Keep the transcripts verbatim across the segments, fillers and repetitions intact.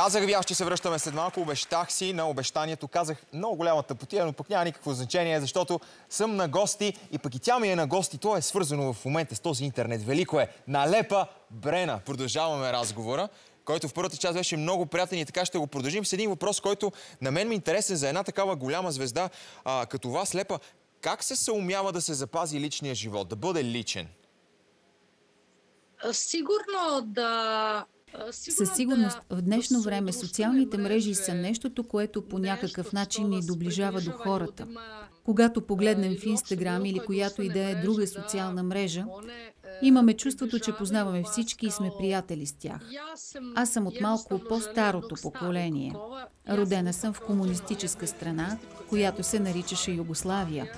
Аз заявявах, че се връщаме след малко. Обещах си на обещанието. Казах много голяма тъпотия, но пък няма никакво значение, защото съм на гости и пък и тя ми е на гости. То е свързано в момента с този интернет. Велико е. Налепа Брена. Продължаваме разговора, който в първата част беше много приятен и така ще го продължим с един въпрос, който на мен ми е интересен за една такава голяма звезда а, като вас, Лепа. Как се съумява да се запази личния живот, да бъде личен? Сигурно да... Със сигурност в днешно време социалните мрежи са нещото, което по някакъв начин ни доближава до хората. Когато погледнем в Инстаграм или която и да е друга социална мрежа, имаме чувството, че познаваме всички и сме приятели с тях. Аз съм от малко по-старото поколение. Родена съм в комунистическа страна, която се наричаше Югославия.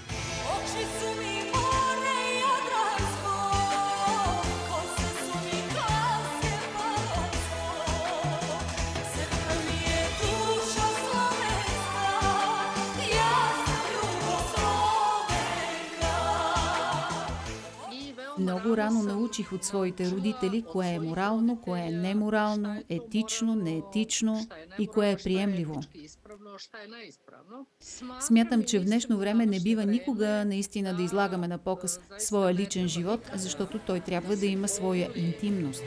Много рано научих от своите родители кое е морално, кое е неморално, етично, неетично и кое е приемливо. Смятам, че в днешно време не бива никога наистина да излагаме на показ своя личен живот, защото той трябва да има своя интимност.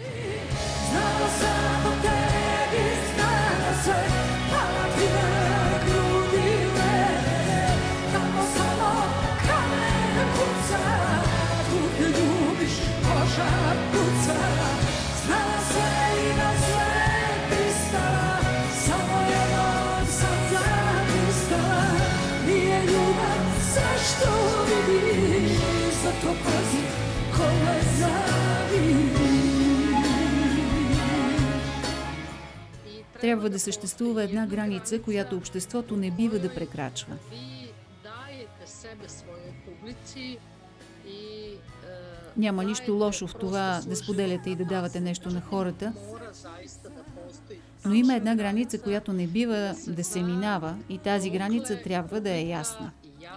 Трябва да съществува една граница, която обществото не бива да прекрачва. Няма нищо лошо в това да споделяте и да давате нещо на хората, но има една граница, която не бива да се минава и тази граница трябва да е ясна.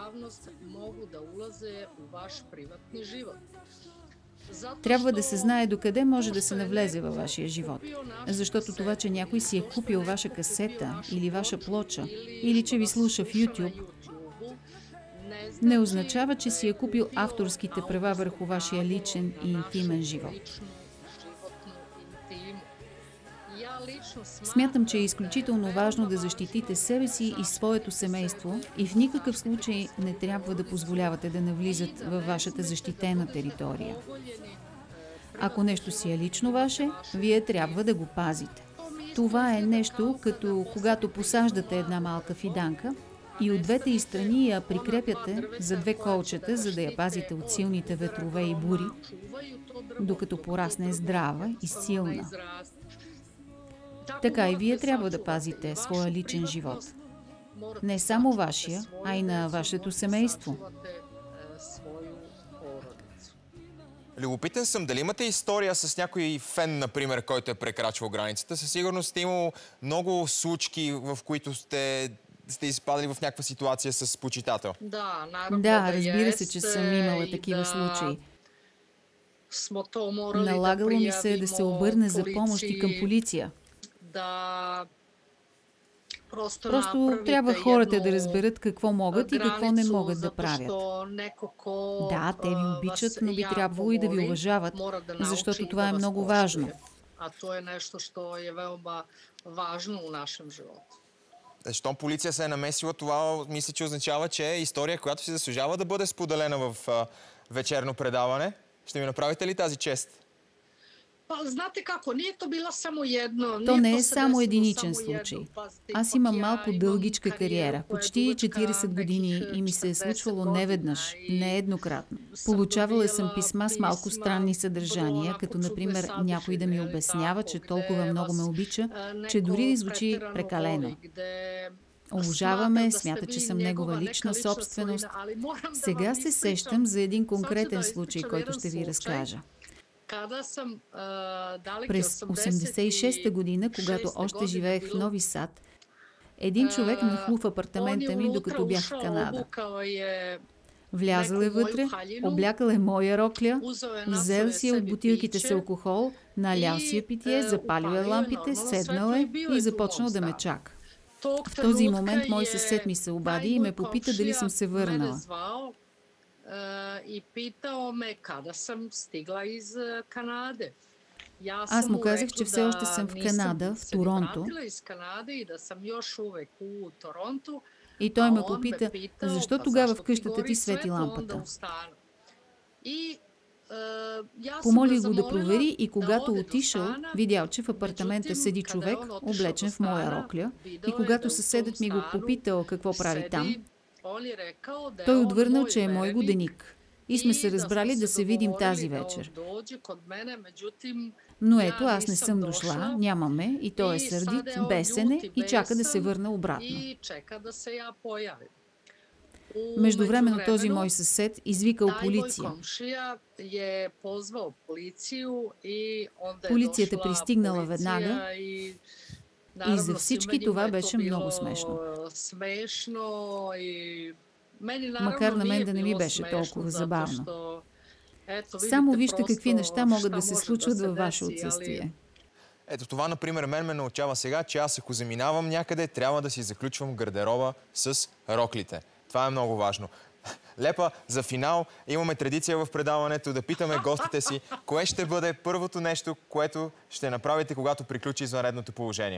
Трябва да се знае докъде може да се навлезе във вашия живот. Защото това, че някой си е купил ваша касета или ваша плоча, или че ви слуша в YouTube, не означава, че си е купил авторските права върху вашия личен и интимен живот. Смятам, че е изключително важно да защитите себе си и своето семейство и в никакъв случай не трябва да позволявате да навлизат във вашата защитена територия. Ако нещо си е лично ваше, вие трябва да го пазите. Това е нещо, като когато посаждате една малка фиданка и от двете й страни я прикрепяте за две колчета, за да я пазите от силните ветрове и бури, докато порасне здрава и силна. Така и вие трябва да пазите своя личен живот. Не само вашия, а и на вашето семейство. Любопитен съм, дали имате история с някой фен, например, който е прекрачвал границата? Със сигурност сте имало много случки, в които сте, сте изпадали в някаква ситуация с почитател. Да, да, разбира се, че съм имала такива случаи. Налагало ми се да се обърне за помощ и към полиция. Да, просто, просто трябва хората да разберат какво могат и какво не могат да правят. Да, те ви обичат, но би трябвало и да ви уважават, защото това е много важно. А то е нещо, що е велма важно в нашем живот. Щом полиция се е намесила, това мисля, че означава, че е история, която си заслужава да бъде споделена в а, вечерно предаване. Ще ми направите ли тази чест? Знаете како, не е то била само едно. То не е само единичен случай. Аз имам малко дългичка кариера, почти четирийсет години и ми се е случвало неведнъж, нееднократно. Получавала съм писма с малко странни съдържания, като например някой да ми обяснява, че толкова много ме обича, че дори звучи прекалено. Обожаваме, смята, че съм негова лична собственост. Сега се сещам за един конкретен случай, който ще ви разкажа. През осемдесет и шеста година, когато още живеех в Нови Сад, един човек нахлу в апартамента ми, докато бях в Канада. Влязъл е вътре, облякал е моя рокля, взел си от бутилките с алкохол, налял си е питие, запалил е лампите, седнал е и започнал да ме чака. В този момент мой съсед ми се обади и ме попита дали съм се върнала. И питал ме када съм стигла из Канаде. Аз му казах, че все още съм в Канада, в Торонто. И той ме попита, защо тогава в къщата ти свети лампата. Помолих го да провери и когато отишъл, видял, че в апартамента седи човек, облечен в моя рокля, и когато съседът ми го попитал какво прави там, той отвърнал, че е мой годеник. И сме се разбрали да се видим тази вечер. Но ето, аз не съм дошла, нямаме, и той е сърдит, бесен е и чака да се върна обратно. Междувременно този мой съсед извикал полиция. Полицията пристигнала веднага и за всички това беше много смешно. Макар на мен да не ми беше толкова забавно. Само вижте какви неща могат да се случват във ваше отсъствие. Ето това, например, мен ме научава сега, че аз ако заминавам някъде, трябва да си заключвам гардероба с роклите. Това е много важно. Лепа, за финал имаме традиция в предаването да питаме гостите си, кое ще бъде първото нещо, което ще направите, когато приключи извънредното положение.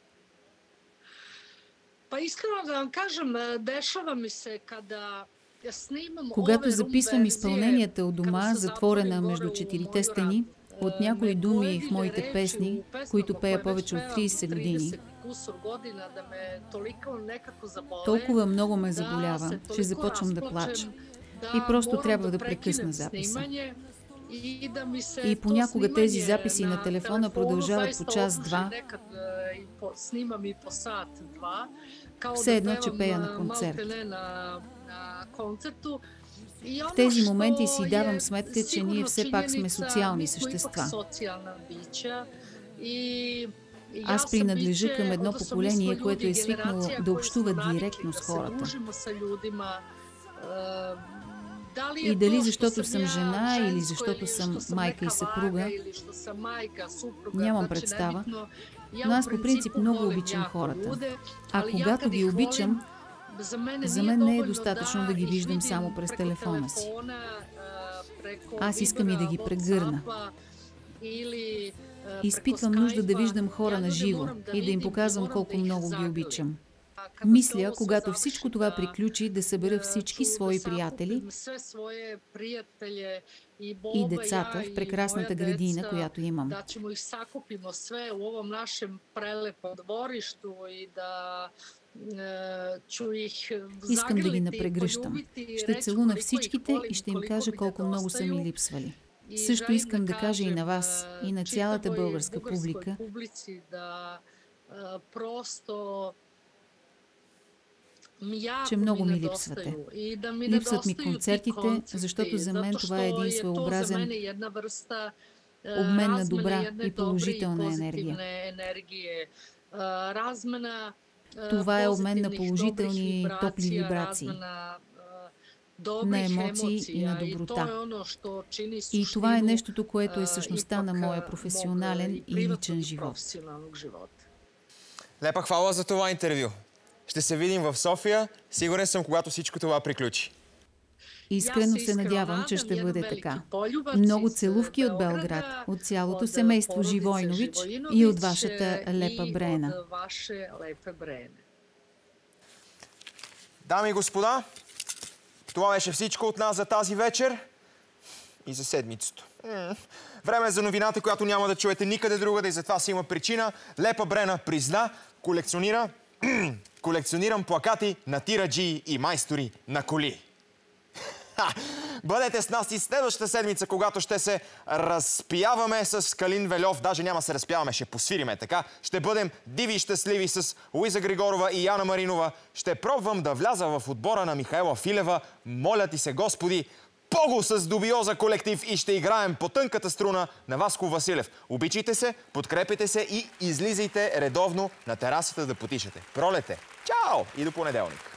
Па искрено да вам кажем, дешава ми се, когда снимам... Когато записвам изпълненията от дома, затворена между четирите стени, от някои думи в моите песни, които пея повече от трийсет години, толкова много ме заболява, че започвам да плача. И просто трябва да прекъсна записа. И понякога тези записи на телефона продължават по час-два, все едно, че пея на концерт. В тези моменти си давам сметка, че ние все пак сме социални същества. Аз принадлежа към едно поколение, което е свикнало да общува директно с хората. И дали защото съм жена или защото съм майка и съпруга, нямам представа, но аз по принцип много обичам хората. А когато ги обичам, за мен не е достатъчно да ги виждам само през телефона си. Аз искам и да ги прегърна. Изпитвам нужда да виждам хора на живо и да им показвам колко много ги обичам. Мисля, когато всичко това приключи, да събера всички свои приятели и децата в прекрасната градина, която имам. Искам да ги напрегръщам. Ще целуна всичките и ще им кажа колко много са ми липсвали. Също искам да кажа и на вас, и на цялата българска публика, че много ми липсвате. Липсват ми концертите, защото за мен това е един своеобразен обмен на добра и положителна енергия. Това е обмен на положителни и топли вибрации, на емоции и на доброта. И това е нещото, което е същността на моя професионален и личен живот. Лепа, хвала за това интервю. Ще се видим в София. Сигурен съм, когато всичко това приключи. Искрено се надявам, че ще бъде така. Много целувки от Белград, от цялото семейство Живойнович и от вашата Лепа Брена. Дами и господа, това беше всичко от нас за тази вечер и за седмицата. Време е за новината, която няма да чуете никъде другаде и затова си има причина. Лепа Брена призна, колекционира колекционирам плакати на тираджии и майстори на коли. Бъдете с нас и следващата седмица, когато ще се разпяваме с Калин Вельов. Даже няма се разпяваме, ще посвириме, така. Ще бъдем диви и щастливи с Луиза Григорова и Яна Маринова. Ще пробвам да вляза в отбора на Михаела Филева. Моля ти се, Господи, Пого с Дубиоза колектив и ще играем по тънката струна на Васко Василев. Обичайте се, подкрепите се и излизайте редовно на терасата да потишете. Пролете! Чао! И до понеделник!